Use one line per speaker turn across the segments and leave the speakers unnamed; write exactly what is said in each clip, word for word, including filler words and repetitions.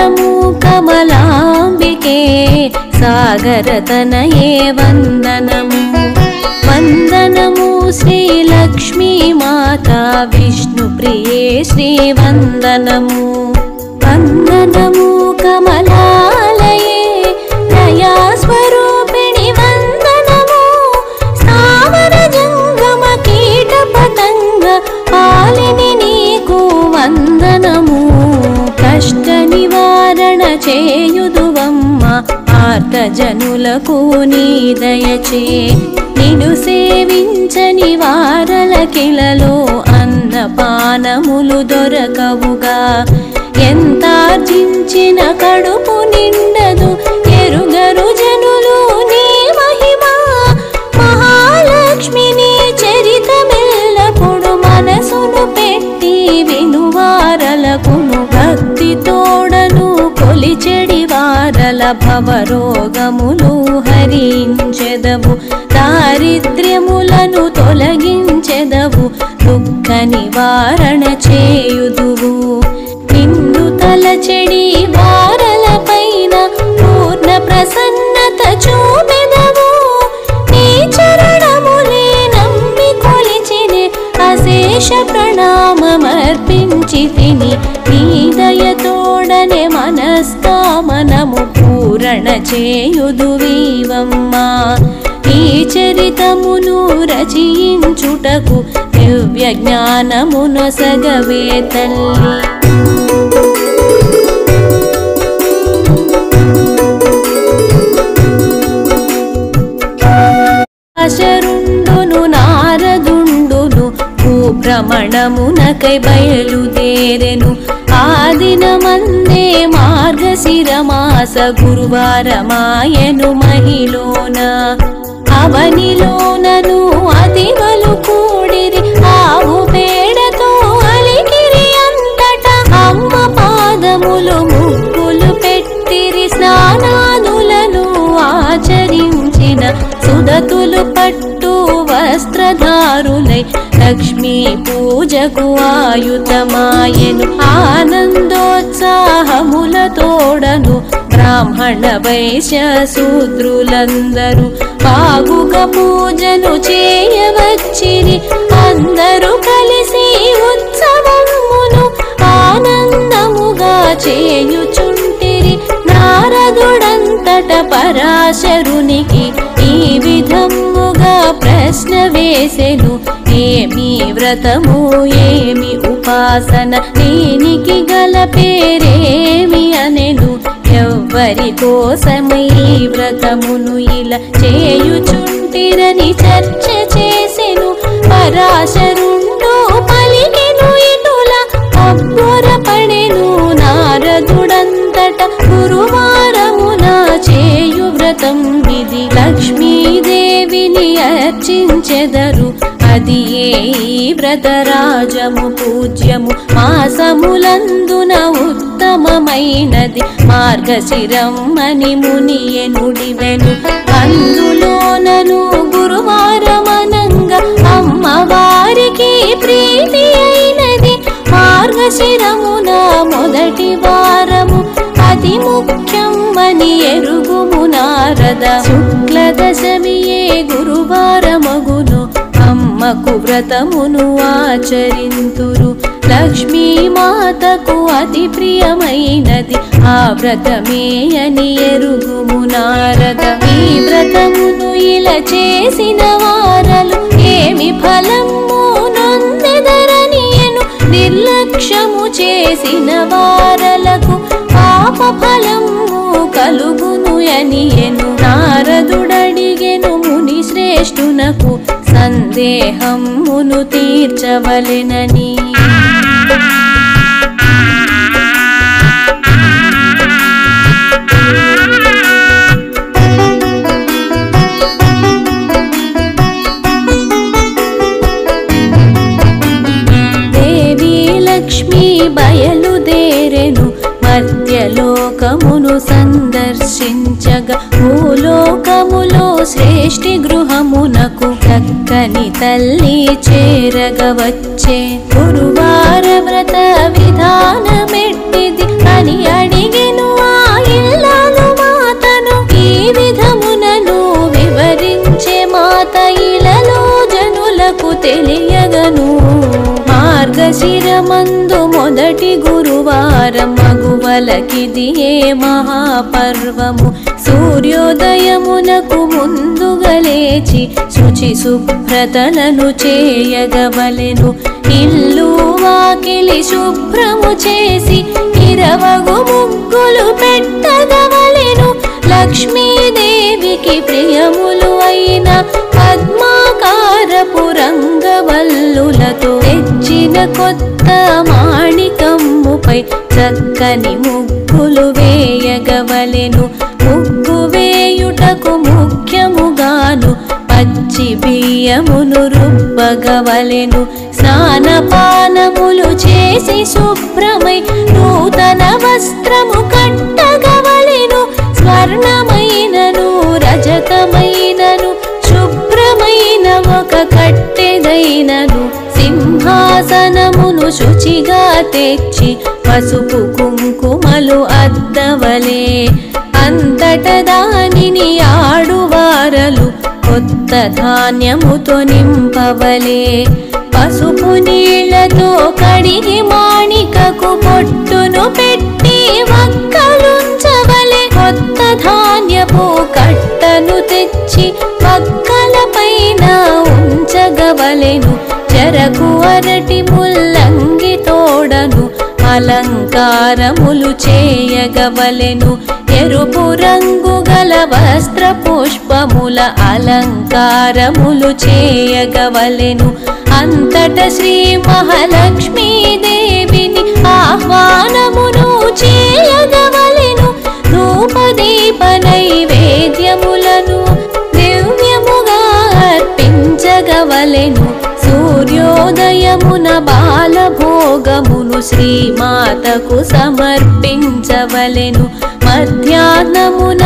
వందనము కమలాంబికే సాగరతనయే వందనము వందనము శ్రీలక్ష్మీ మాతా విష్ణుప్రియే శ్రీవందనము వందనము కమలాలయే దయాస్వరూపిణి వందనము స్థావర జంగమ కీట పతంగ పాలిని నీకు వందనము కష్ట నివారణ చేయుదువమ్మ ఆర్తజనులకు నీ దయచే నిను సేవించని వారలకిలలో అన్నపానములు దొరకవుగా ఎంతార్జించిన కడుపు నిండదు ఎరుగరు జనులు నీ మహిమా మహాలక్ష్మిని చరితమెల్లప్పుడు మనసును పెట్టి వినువారలకును భక్తి తోడను కొలిచెడి వారల భవరోగములు హరించెదవు దారిద్ర్యములను తొలగించెదవు దుఃఖ నివారణ చేయుదువు నిన్ను తలచెడి వారల పైన పూర్ణ ప్రసన్నత చూపెదవు నీ చరణములే నమ్మి కొలిచినే అశేష ప్రణామమర్పించి తిని నీ దయతోడనే మనస్కామనము పూరణ చేయుదువీవమ్మా ఈ చరితమును రచయించుటకు దివ్య జ్ఞానమును సగవే తల్లి అశరుండును నారదుండును భ్రమణమునకై బయలుదేరెను ఆ దినమందే మార్గశిరమాస గురువారమాయను మహిలోన అవనిలోనను అతివలు కూడిరి ఆవు పేడతో అలికిరి అంతట అమ్మ పాదములు ముగ్గులు పెట్టిరి స్నానాదులను ఆచరించిన సుదతులు పట్టు వస్త్రధారులై లక్ష్మీ పూజకు ఆయుధమాయెను ఆనందోత్సాహముల తోడను బ్రాహ్మణ వైశ్య శూద్రులందరూ బాగుగా పూజను చేయవచ్చిరి అందరూ కలిసి ఉత్సవమును ఆనందముగా చేయుచుంటిరి నారదుడంతట పరాశరునికి ఈ విధముగా ప్రశ్న వేసెను ఏమి వ్రతము ఏమి ఉపాసన దీనికి గల పేరేమి అనెను ఎవ్వరి కోసమై వ్రతమును ఇలా చేయుచుంటిరని చర్చ చేసెను పరాశరుండు పలికెను ఇటుల అబ్బురపడెను నారదుడంతట గురువారమున చేయు వ్రతం విధి లక్ష్మీదేవిని అర్చించెదరు అది ఏ వ్రతరాజము పూజ్యము మాసములందున ఉత్తమమైనది మార్గశిరం అని మునియె నుడివెను అందులోనను గురువారమనంగా అమ్మవారికి ప్రీతి అయినది మార్గశిరమున మొదటి వారము అతి ముఖ్యం అని ఎరుగుము నారద శుక్ల దశమియే గురువారమగును అమ్మకు వ్రతమును ఆచరింతురు లక్ష్మీ మాతకు అతి ప్రియమైనది ఆ వ్రతమే అని ఎరుగుము నారద ఈ వ్రతమును ఇలా చేసిన వారలు ఏమి ఫలము నొందెదరనియను నిర్లక్ష్యము చేసిన వారలకు పాప ఫలము కలుగును అనియను నారదుడడిగెను ముని శ్రేష్ఠునకు సందేహమును తీర్చవలెనని దేవి లక్ష్మీ బయలుదేరెను మధ్యలోకమును సందర్శించగా భూలోకములో శ్రేష్ఠి గృహమునకు చక్కని తల్లి చేరగ వచ్చే గురువార వ్రత విధానమెట్టిది అని అడిగెను వారం మగువలకిదియే మహాపర్వము సూర్యోదయమునకు ముందుగా లేచి శుచి శుభ్రతలను చేయగవలెను ఇల్లు వాకిలి శుభ్రము చేసి ఇరవగు ముగ్గులు పెట్టగవలెను లక్ష్మీదేవికి ప్రియములు అయిన పద్మాకారపు రంగవల్లులతో తెచ్చిన కొత్త మాణికమ్ముపై చక్కని ముగ్గులు వేయగవలెను ముగ్గు వేయుటకు ముఖ్యముగాను పచ్చి బియ్యమును రుబ్బగవలెను స్నానపానములు చేసి శుభ్రమై నూతన వస్త్రము కట్టగవలెను స్వర్ణమైనను రజతమైనను శుభ్రమైన ఒక కట్టెదైనను సింహాసనమును శుచిగా తెచ్చి పసుపు కుంకుమలు అద్దవలే అంతట దానిని ఆడువారలు కొత్త ధాన్యముతో నింపవలే పసుపు నీళ్లతో కడిగి మాణికకు పొట్టును పెట్టి వక్కలుంచవలే కొత్త ధాన్యపు కట్టను తెచ్చి వక్కల పైన ఉంచగవలెను చెరకు అరటి ముల్లంగి తోడను అలంకారములు చేయగవలెను ఎరుపు రంగు గల వస్త్ర పుష్పముల అలంకారములు చేయగవలెను అంతట శ్రీ మహాలక్ష్మీదేవిని ఆహ్వానమును చేయగవలెను ధూపదీప నైవేద్యములను దివ్యముగా అర్పించగవలెను సూర్యోదయమున బాలభోగమును శ్రీమాతకు సమర్పించవలెను మధ్యాహ్నమున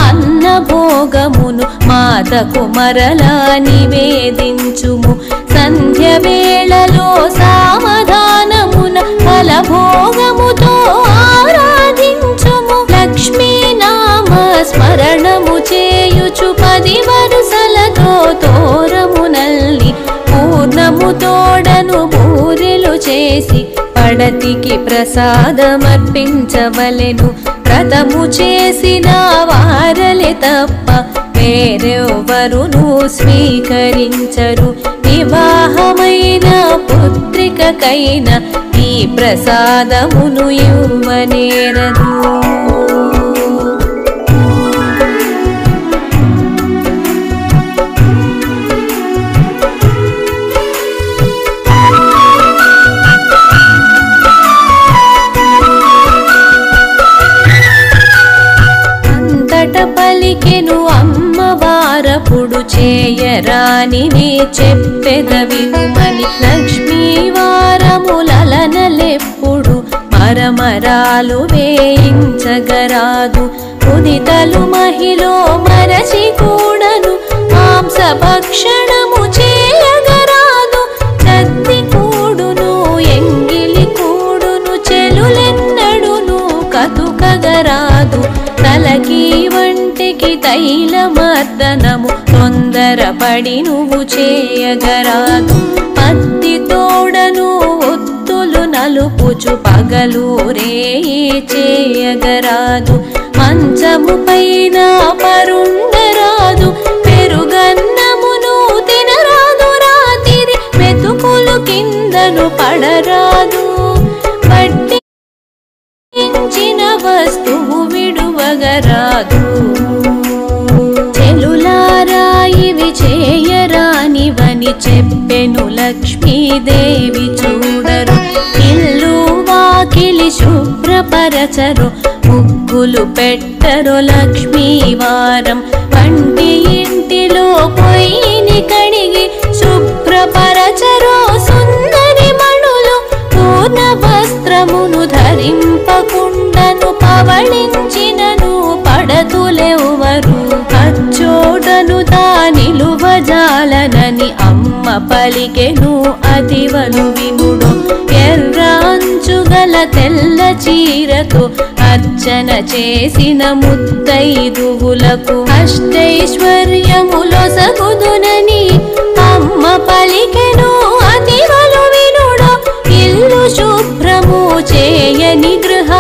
అన్నభోగమును మాతకు మరలా నివేదించుము సంధ్య వేళలో సామధానమున ఫలభోగముతో ఆరాధించుము లక్ష్మీ నామ స్మరణము చేయుచు పది వరుసలతో తోరమునల్లి పూర్ణము తోడను బూరెలు చేసి పడతికి ప్రసాదమర్పించవలెను వ్రతము చేసిన వారలే తప్ప వేరెవరును స్వీకరించరు వివాహమైన పుత్రికకైన ఈ ప్రసాదమును ఇవ్వనేరదు పలికెను అమ్మవారపుడు చేయరానినే చెప్పెదవినుమని లక్ష్మీ వారములనలెప్పుడు మరమరాలు వేయించగరాదు ఉదితలు మహిలో మరచి కూడను మాంస భక్షణము చేయగరాదు చద్ది కూడును ఎంగిలి కూడును చెలులెన్నడును కతుకగరాదు తలకి వంటికి తైలమర్దనము తొందరపడి నువ్వు చేయగరాదు పత్తి తోడను ఒత్తులు నలుపుచు పగలు రేయి చేయగరాదు మంచము పైన పరుండరాదు పెరుగన్నమును తినరాదు రాతిరి మెతుకులు కిందను పడరాదు పట్టి వస్తువు విడువగరాదు చెలులారా ఇవి చేయరానివని చెప్పెను లక్ష్మీదేవి చూడరు ఇల్లు వాకిలి శుభ్రపరచరు ముగ్గులు పెట్టరు లక్ష్మీవారం వంటి ఇంటిలో పొయ్యిని కడిగి శుభ్రపరచరు సుందరి మణులు పూర్ణ వస్త్రమును ధరింపకుండను పవళించినను పడతులెవ్వరు అచ్చోటను తానిలువజాలనని అమ్మ పలికెను అతివలు విముడు ఎర్రాంచుగల తెల్ల చీరతో అర్చన చేసిన ముత్తైదువులకు అష్టైశ్వర్యములొసగుదునని అమ్మ పలికెను అతివలు వినుడు ఇల్లు శుభ్రము చేయని గృహ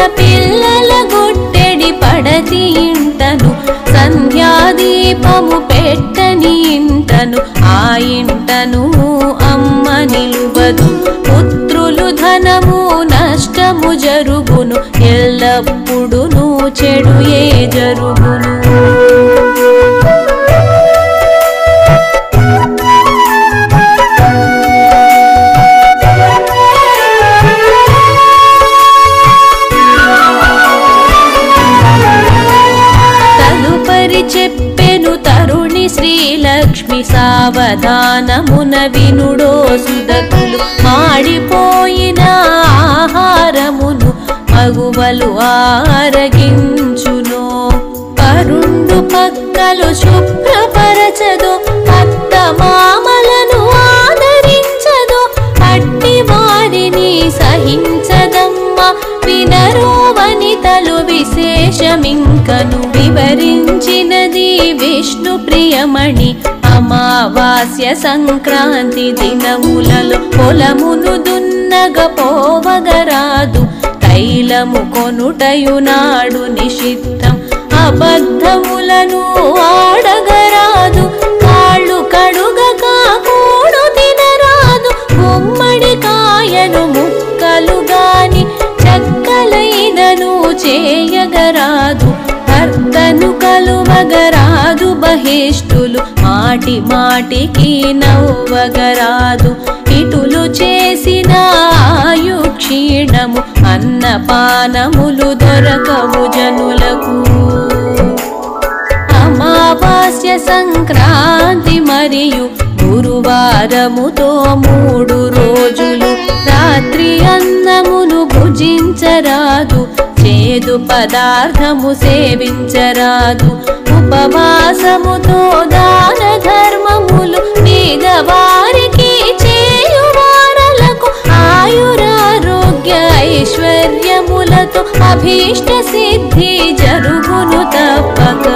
పిల్లల గుట్టెడి పడతి ఇంటను సంధ్యాదీపము పెట్టని ఇంటను ఆ ఇంటను అమ్మ నిలువదు పుత్రులు ధనము నష్టము జరుగును ఎల్లప్పుడును చెడు ఏ జరుగును చెప్పెను తరుణి శ్రీలక్ష్మి సావధానమున వినుడో సుదకులు మాడిపోయిన ఆహారమును మగువలు ఆరగించును పరుండు పక్కలు శుభ్రపరచదు అత్త మామలను ఆదరించదు అట్టి వారిని సహించదమ్మ వినరో వనితలు విశేషమింకను వివరించినది విష్ణు ప్రియమణి అమావాస్య సంక్రాంతి దినములలో పొలమును దున్నగ పోవగరాదు తైలము కొనుటయునాడు నిషిద్ధం అబద్ధములను ఆడగరాదు కాళ్ళు కడుగక కూడు తినరాదు గుమ్మడి కాయను ముక్కలు గాని చక్కలైనను చేయగరాదు భర్తను కలువగరాదు బహిష్టులు మాటి మాటికి నవ్వగరాదు ఇటులు చేసిన ఆయు క్షీణము అన్నపానములు దొరకవు జనులకు అమావాస్య సంక్రాంతి మరియు గురువారముతో మూడు రోజులు రాత్రి అన్నమును భుజించరాదు చేదు పదార్థము సేవించరాదు ఉపవాసముతో దాన ధర్మములు పేదవారికి చేయువారలకు ఆయురారోగ్య ఐశ్వర్యములతో అభీష్ట సిద్ధి జరుగును తప్పక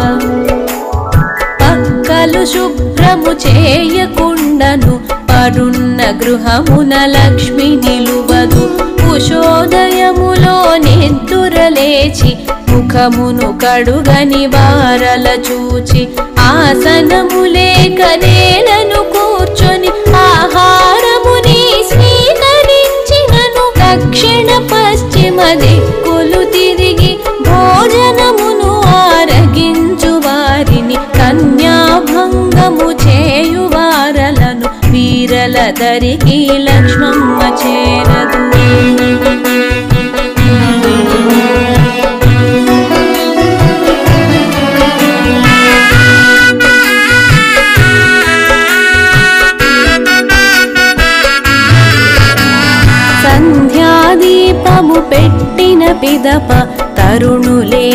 పక్కలు శుభ్రము చేయకుండను పరున్న గృహమున లక్ష్మి నిలువదు ఉషోదయములో నిద్దురలేచి ముఖమును కడుగని వారల చూచి ఆసనము లేక నేలను కూర్చొని ఆహారముని స్వీకరించినను దక్షిణ పశ్చిమ దిక్కులు తిరిగి భోజనమును ఆరగించు వారిని కన్యాభంగము చేయువారలను వీరల దరికి లక్ష్మమ్మ చేరదు సంధ్యాదీపము పెట్టిన పిదప తరుణులే